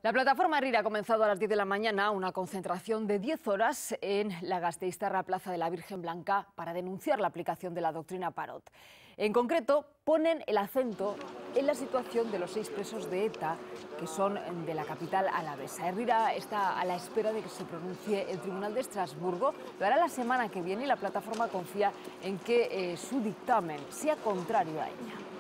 La plataforma RIR ha comenzado a las 10 de la mañana una concentración de 10 horas en la Gasteiztarra Plaza de la Virgen Blanca para denunciar la aplicación de la doctrina Parot. En concreto, ponen el acento en la situación de los 6 presos de ETA que son de la capital alavesa. RIR está a la espera de que se pronuncie el Tribunal de Estrasburgo. Lo hará la semana que viene y la plataforma confía en que su dictamen sea contrario a ella.